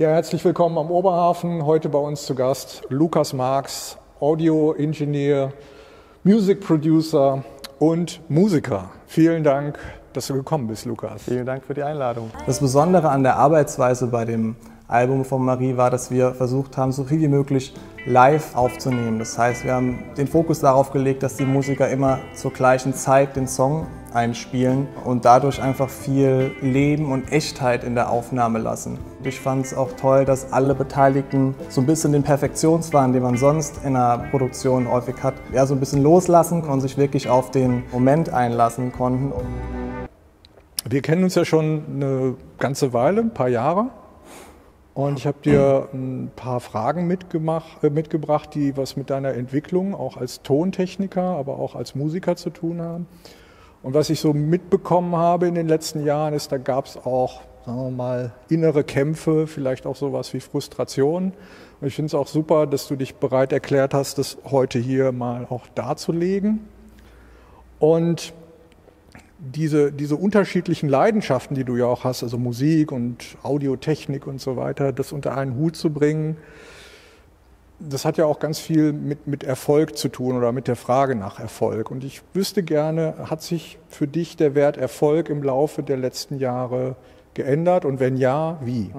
Ja, herzlich willkommen am Oberhafen. Heute bei uns zu Gast Lukas Marx, Audio-Ingenieur, Music Producer und Musiker. Vielen Dank, dass du gekommen bist, Lukas. Vielen Dank für die Einladung. Das Besondere an der Arbeitsweise bei dem Album von Marie war, dass wir versucht haben, so viel wie möglich live aufzunehmen. Das heißt, wir haben den Fokus darauf gelegt, dass die Musiker immer zur gleichen Zeit den Song einspielen und dadurch einfach viel Leben und Echtheit in der Aufnahme lassen. Ich fand es auch toll, dass alle Beteiligten so ein bisschen den Perfektionswahn, den man sonst in einer Produktion häufig hat, ja, so ein bisschen loslassen und sich wirklich auf den Moment einlassen konnten. Wir kennen uns ja schon eine ganze Weile, ein paar Jahre. Und ich habe dir ein paar Fragen mitgebracht, die was mit deiner Entwicklung auch als Tontechniker, aber auch als Musiker zu tun haben. Und was ich so mitbekommen habe in den letzten Jahren ist, da gab es auch, sagen wir mal, innere Kämpfe, vielleicht auch sowas wie Frustration. Und ich finde es auch super, dass du dich bereit erklärt hast, das heute hier mal auch darzulegen. Und diese unterschiedlichen Leidenschaften, die du ja auch hast, also Musik und Audiotechnik und so weiter, das unter einen Hut zu bringen, das hat ja auch ganz viel mit Erfolg zu tun oder mit der Frage nach Erfolg. Und ich wüsste gerne, hat sich für dich der Wert Erfolg im Laufe der letzten Jahre geändert? Und wenn ja, wie?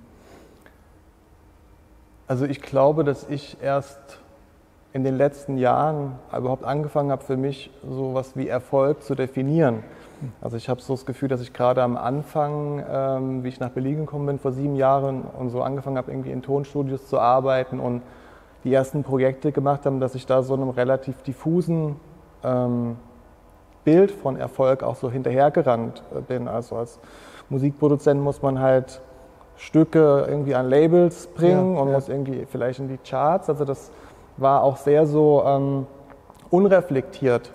Also ich glaube, dass ich erst in den letzten Jahren überhaupt angefangen habe, für mich sowas wie Erfolg zu definieren. Also ich habe so das Gefühl, dass ich gerade am Anfang, wie ich nach Berlin gekommen bin, vor 7 Jahren und so angefangen habe, irgendwie in Tonstudios zu arbeiten und die ersten Projekte gemacht haben, dass ich da so einem relativ diffusen Bild von Erfolg auch so hinterhergerannt bin. Also als Musikproduzent muss man halt Stücke irgendwie an Labels bringen und muss irgendwie vielleicht in die Charts. Also das war auch sehr so unreflektiert.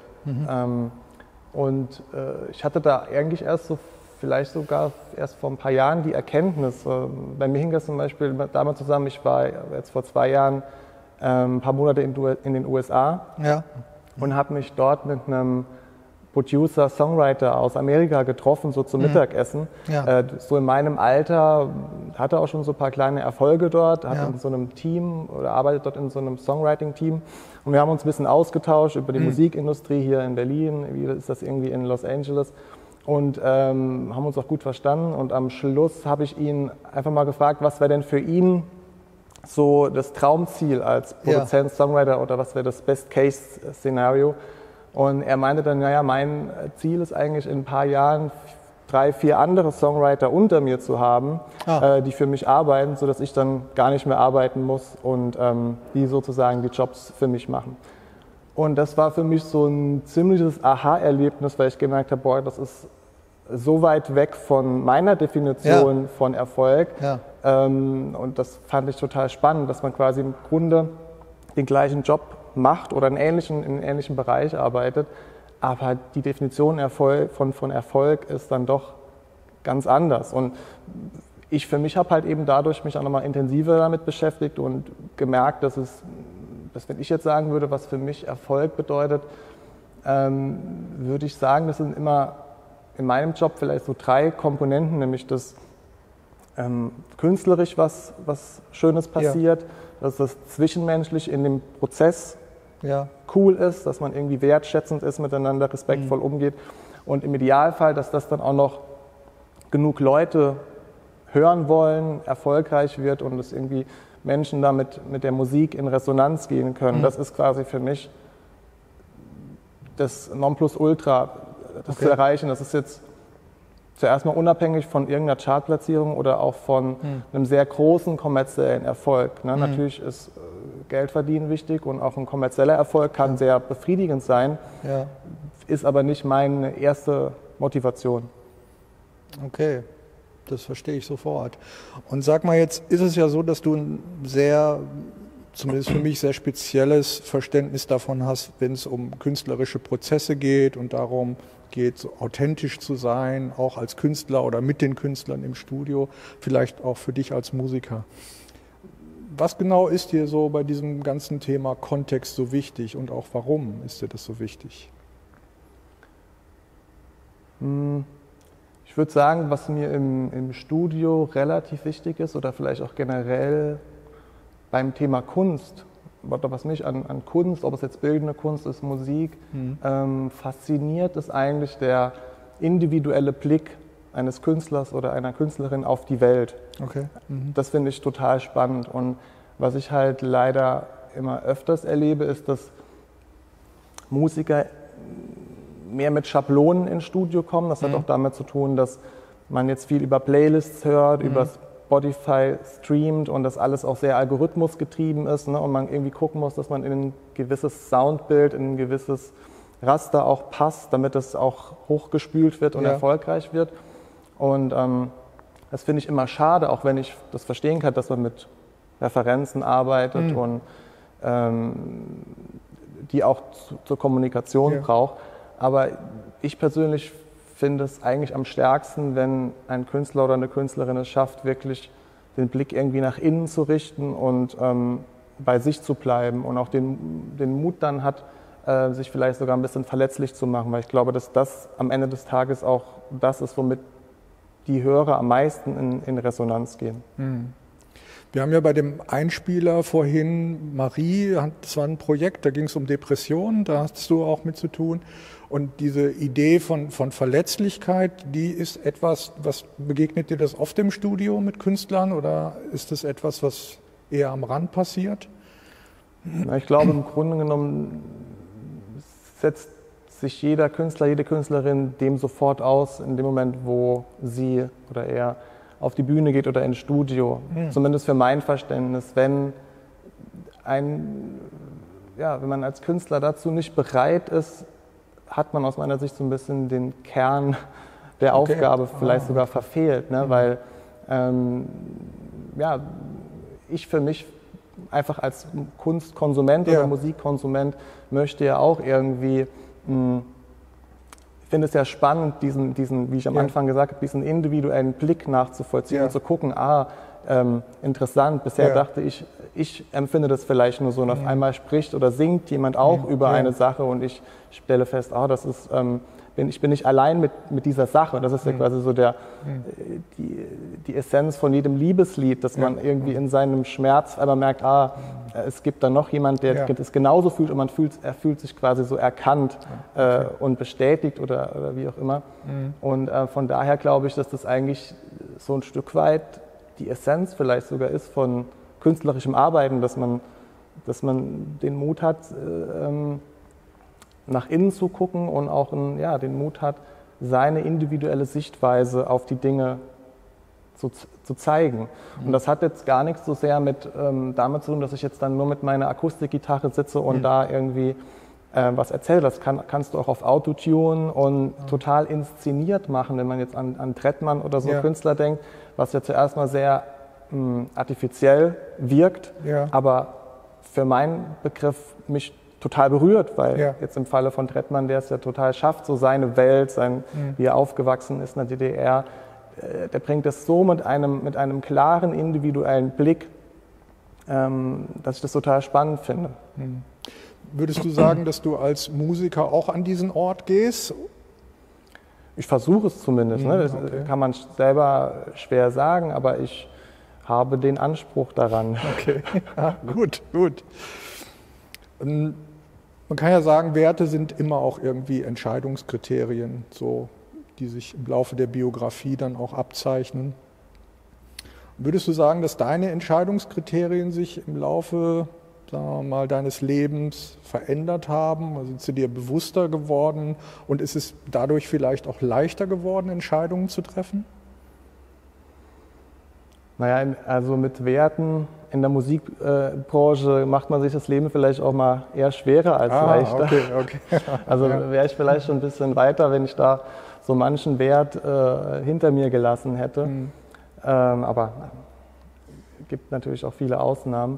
Und ich hatte da eigentlich erst so, vielleicht sogar erst vor ein paar Jahren die Erkenntnis. Bei mir hing das zum Beispiel damals zusammen, ich war jetzt vor 2 Jahren ein paar Monate in den USA und habe mich dort mit einem Producer, Songwriter aus Amerika getroffen, so zum Mittagessen. So in meinem Alter, hatte auch schon so ein paar kleine Erfolge dort, hat in so einem Team oder arbeitet dort in so einem Songwriting-Team. Und wir haben uns ein bisschen ausgetauscht über die Musikindustrie hier in Berlin, wie ist das irgendwie in Los Angeles. Und haben uns auch gut verstanden. Und am Schluss habe ich ihn einfach mal gefragt, was wäre denn für ihn so das Traumziel als Produzent, Songwriter oder was wäre das Best-Case-Szenario. Und er meinte dann, naja, mein Ziel ist eigentlich in ein paar Jahren 3, 4 andere Songwriter unter mir zu haben, die für mich arbeiten, sodass ich dann gar nicht mehr arbeiten muss und die sozusagen die Jobs für mich machen. Und das war für mich so ein ziemliches Aha-Erlebnis, weil ich gemerkt habe, boah, das ist so weit weg von meiner Definition von Erfolg. Und das fand ich total spannend, dass man quasi im Grunde den gleichen Job macht oder in einem ähnlichen Bereich arbeitet, aber die Definition von Erfolg ist dann doch ganz anders. Und ich für mich habe halt eben dadurch mich auch nochmal intensiver damit beschäftigt und gemerkt, dass wenn ich jetzt sagen würde, was für mich Erfolg bedeutet, würde ich sagen, das sind immer in meinem Job vielleicht so 3 Komponenten, nämlich das künstlerisch was Schönes passiert, dass das zwischenmenschlich in dem Prozess cool ist, dass man irgendwie wertschätzend ist, miteinander respektvoll umgeht und im Idealfall, dass das dann auch noch genug Leute hören wollen, erfolgreich wird und dass irgendwie Menschen damit mit der Musik in Resonanz gehen können. Das ist quasi für mich das Nonplusultra, das zu erreichen. Das ist jetzt zuerst mal unabhängig von irgendeiner Chartplatzierung oder auch von einem sehr großen kommerziellen Erfolg. Ne? Natürlich ist Geldverdienen wichtig und auch ein kommerzieller Erfolg kann sehr befriedigend sein, ist aber nicht meine erste Motivation. Okay, das verstehe ich sofort. Und sag mal, jetzt ist es ja so, dass du ein sehr, zumindest für mich, sehr spezielles Verständnis davon hast, wenn es um künstlerische Prozesse geht und darum geht, so authentisch zu sein, auch als Künstler oder mit den Künstlern im Studio, vielleicht auch für dich als Musiker. Was genau ist dir so bei diesem ganzen Thema Kontext so wichtig und auch warum ist dir das so wichtig? Ich würde sagen, was mir im Studio relativ wichtig ist oder vielleicht auch generell beim Thema Kunst, oder was mich an Kunst, ob es jetzt bildende Kunst ist, Musik, fasziniert, ist eigentlich der individuelle Blick eines Künstlers oder einer Künstlerin auf die Welt. Okay. Das finde ich total spannend. Und was ich halt leider immer öfters erlebe, ist, dass Musiker mehr mit Schablonen ins Studio kommen. Das hat auch damit zu tun, dass man jetzt viel über Playlists hört, über Spotify streamt und das alles auch sehr algorithmusgetrieben ist, ne? Und man irgendwie gucken muss, dass man in ein gewisses Soundbild, in ein gewisses Raster auch passt, damit es auch hochgespült wird und erfolgreich wird. Und das finde ich immer schade, auch wenn ich das verstehen kann, dass man mit Referenzen arbeitet und die auch zur Kommunikation braucht. Aber ich persönlich finde es eigentlich am stärksten, wenn ein Künstler oder eine Künstlerin es schafft, wirklich den Blick irgendwie nach innen zu richten und bei sich zu bleiben und auch den Mut dann hat, sich vielleicht sogar ein bisschen verletzlich zu machen, weil ich glaube, dass das am Ende des Tages auch das ist, womit die Hörer am meisten in Resonanz gehen. Wir haben ja bei dem Einspieler vorhin, Marie, das war ein Projekt, da ging es um Depressionen, da hast du auch mit zu tun. Und diese Idee von Verletzlichkeit, die ist etwas, was begegnet dir das oft im Studio mit Künstlern oder ist das etwas, was eher am Rand passiert? Na, ich glaube, im Grunde genommen setzt sich jeder Künstler, jede Künstlerin dem sofort aus, in dem Moment, wo sie oder er auf die Bühne geht oder ins Studio. Zumindest für mein Verständnis. Wenn man als Künstler dazu nicht bereit ist, hat man aus meiner Sicht so ein bisschen den Kern der Aufgabe vielleicht sogar verfehlt. Ne? Weil ich für mich einfach als Kunstkonsument oder Musikkonsument möchte ja auch irgendwie, ich finde es ja spannend, diesen, wie ich am Anfang gesagt habe, diesen individuellen Blick nachzuvollziehen und zu gucken, interessant, bisher dachte ich empfinde das vielleicht nur so und auf einmal spricht oder singt jemand auch über eine Sache und ich stelle fest, das ist, ich bin nicht allein mit dieser Sache. Das ist ja quasi so die Essenz von jedem Liebeslied, dass man irgendwie in seinem Schmerz aber merkt, es gibt da noch jemand, der es genauso fühlt und er fühlt sich quasi so erkannt und bestätigt oder wie auch immer. Und von daher glaube ich, dass das eigentlich so ein Stück weit die Essenz vielleicht sogar ist von künstlerischem Arbeiten, dass man den Mut hat, nach innen zu gucken und auch den Mut hat, seine individuelle Sichtweise auf die Dinge zu zeigen. Und das hat jetzt gar nichts so sehr damit zu tun, dass ich jetzt dann nur mit meiner Akustikgitarre sitze und da irgendwie was erzähle. Das kannst du auch auf Autotune und total inszeniert machen, wenn man jetzt an Trettmann oder so Künstler denkt, was ja zuerst mal sehr artifiziell wirkt, aber für meinen Begriff mich total berührt, weil jetzt im Falle von Trettmann, der es ja total schafft, so seine Welt, wie er aufgewachsen ist in der DDR, der bringt es so mit einem klaren individuellen Blick, dass ich das total spannend finde. Würdest du sagen, dass du als Musiker auch an diesen Ort gehst? Ich versuche es zumindest. Ne? Das kann man selber schwer sagen, aber ich habe den Anspruch daran. Okay, gut. Man kann ja sagen, Werte sind immer auch irgendwie Entscheidungskriterien, so, die sich im Laufe der Biografie dann auch abzeichnen. Würdest du sagen, dass deine Entscheidungskriterien sich im Laufe, sagen wir mal, deines Lebens verändert haben? Also sind sie dir bewusster geworden und ist es dadurch vielleicht auch leichter geworden, Entscheidungen zu treffen? Naja, also mit Werten in der Musikbranche macht man sich das Leben vielleicht auch mal eher schwerer als leichter. Okay. Also wäre ich vielleicht schon ein bisschen weiter, wenn ich da so manchen Wert hinter mir gelassen hätte. Aber es gibt natürlich auch viele Ausnahmen.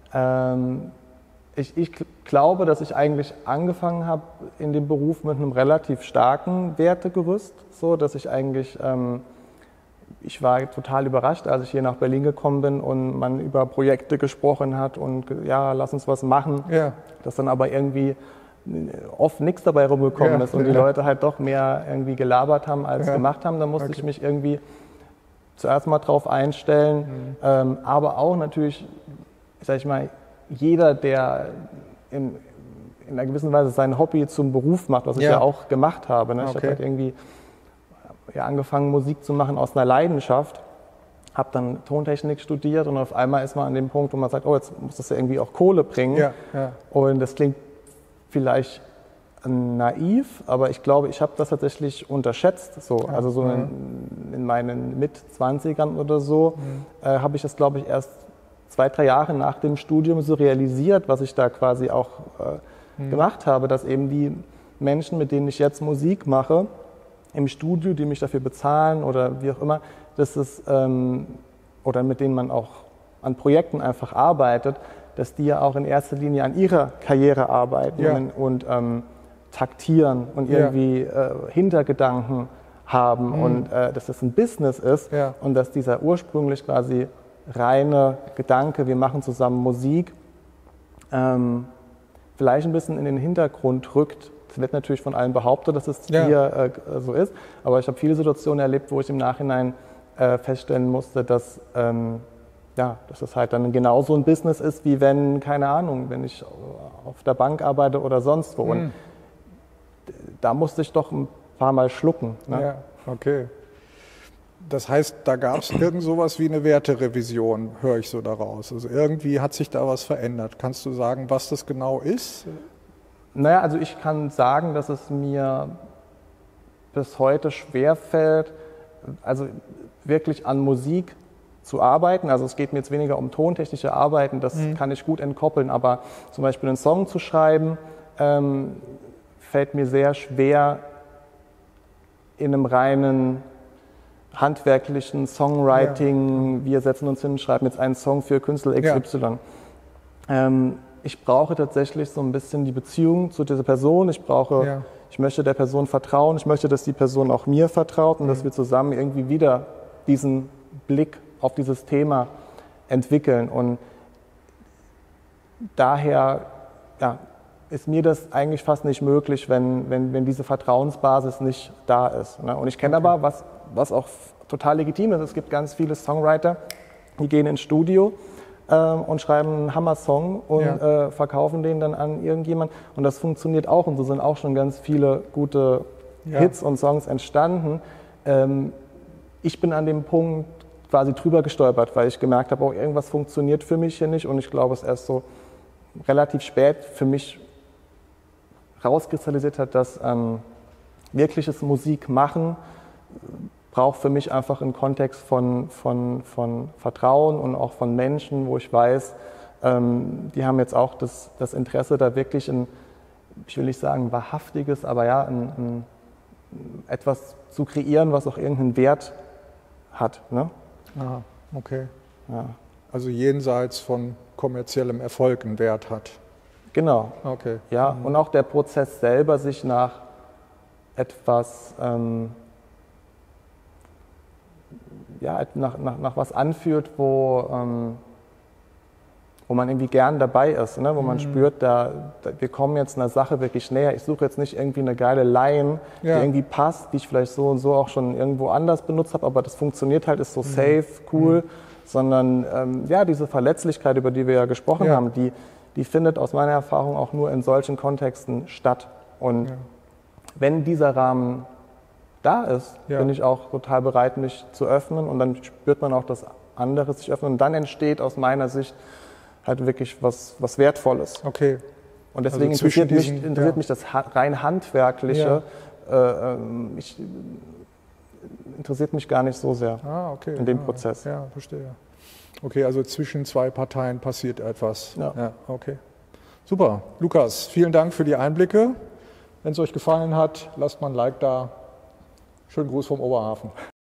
Ich glaube, dass ich eigentlich angefangen habe in dem Beruf mit einem relativ starken Wertegerüst, so dass ich eigentlich ich war total überrascht, als ich hier nach Berlin gekommen bin und man über Projekte gesprochen hat und lass uns was machen. Ja. Dass dann aber irgendwie oft nichts dabei rumgekommen Ja, ist und die ja. Leute halt doch mehr irgendwie gelabert haben als Ja. gemacht haben, dann musste Okay. ich mich irgendwie zuerst mal drauf einstellen. Aber auch natürlich, sag ich mal, jeder, der in einer gewissen Weise sein Hobby zum Beruf macht, was ich Ja. ja auch gemacht habe. Ne? Ich Okay. habe halt irgendwie angefangen, Musik zu machen aus einer Leidenschaft, habe dann Tontechnik studiert und auf einmal ist man an dem Punkt, wo man sagt, oh, jetzt muss das ja irgendwie auch Kohle bringen. Ja, ja. Und das klingt vielleicht naiv, aber ich glaube, ich habe das tatsächlich unterschätzt. So. Ja. Also so in meinen Mit-20ern oder so habe ich das, glaube ich, erst 2, 3 Jahre nach dem Studium so realisiert, was ich da quasi auch gemacht habe, dass eben die Menschen, mit denen ich jetzt Musik mache, im Studio, die mich dafür bezahlen oder wie auch immer, das ist, oder mit denen man auch an Projekten einfach arbeitet, dass die ja auch in erster Linie an ihrer Karriere arbeiten Ja. und taktieren und irgendwie Hintergedanken haben und dass das ein Business ist Ja. und dass dieser ursprünglich quasi reine Gedanke, wir machen zusammen Musik, vielleicht ein bisschen in den Hintergrund rückt. Es wird natürlich von allen behauptet, dass es hier so ist, aber ich habe viele Situationen erlebt, wo ich im Nachhinein feststellen musste, dass es halt dann genauso ein Business ist, wie wenn, keine Ahnung, wenn ich auf der Bank arbeite oder sonst wo. Und da musste ich doch ein paar Mal schlucken. Ne? Ja, okay. Das heißt, da gab es irgend sowas wie eine Werterevision, höre ich so daraus. Also irgendwie hat sich da was verändert. Kannst du sagen, was das genau ist? Naja, also ich kann sagen, dass es mir bis heute schwerfällt, also wirklich an Musik zu arbeiten. Also es geht mir jetzt weniger um tontechnische Arbeiten, das kann ich gut entkoppeln, aber zum Beispiel einen Song zu schreiben, fällt mir sehr schwer in einem reinen handwerklichen Songwriting, wir setzen uns hin, schreiben jetzt einen Song für Künstler XY. Ich brauche tatsächlich so ein bisschen die Beziehung zu dieser Person. Ich möchte der Person vertrauen. Ich möchte, dass die Person auch mir vertraut und dass wir zusammen irgendwie wieder diesen Blick auf dieses Thema entwickeln. Und daher ist mir das eigentlich fast nicht möglich, wenn diese Vertrauensbasis nicht da ist. Ne? Und ich kenne aber, was auch total legitim ist, es gibt ganz viele Songwriter, die gehen ins Studio und schreiben einen Hammer-Song und verkaufen den dann an irgendjemand. Und das funktioniert auch und so sind auch schon ganz viele gute Hits und Songs entstanden. Ich bin an dem Punkt quasi drüber gestolpert, weil ich gemerkt habe, oh, irgendwas funktioniert für mich hier nicht und ich glaube, es erst so relativ spät für mich rauskristallisiert hat, dass wirkliches Musik machen braucht für mich einfach einen Kontext von Vertrauen und auch von Menschen, wo ich weiß, die haben jetzt auch das Interesse, da wirklich ich will nicht sagen wahrhaftiges, aber etwas zu kreieren, was auch irgendeinen Wert hat. Ne? Aha, okay. Ja. Also jenseits von kommerziellem Erfolg einen Wert hat. Genau. Okay. Ja, und auch der Prozess selber, sich nach etwas, nach was anfühlt, wo man irgendwie gern dabei ist, ne? Wo man spürt, wir kommen jetzt einer Sache wirklich näher. Ich suche jetzt nicht irgendwie eine geile Line, die irgendwie passt, die ich vielleicht so und so auch schon irgendwo anders benutzt habe, aber das funktioniert halt, ist so safe, cool, sondern diese Verletzlichkeit, über die wir ja gesprochen haben, die findet aus meiner Erfahrung auch nur in solchen Kontexten statt. Und wenn dieser Rahmen da ist, bin ich auch total bereit, mich zu öffnen und dann spürt man auch, dass andere sich öffnen und dann entsteht aus meiner Sicht halt wirklich was Wertvolles. Okay. Und deswegen Also interessiert mich das rein Handwerkliche, interessiert mich gar nicht so sehr in dem Prozess. Ja, verstehe. Okay, also zwischen zwei Parteien passiert etwas. Ja. Okay. Super. Lukas, vielen Dank für die Einblicke. Wenn es euch gefallen hat, lasst mal ein Like da. Schönen Gruß vom Oberhafen.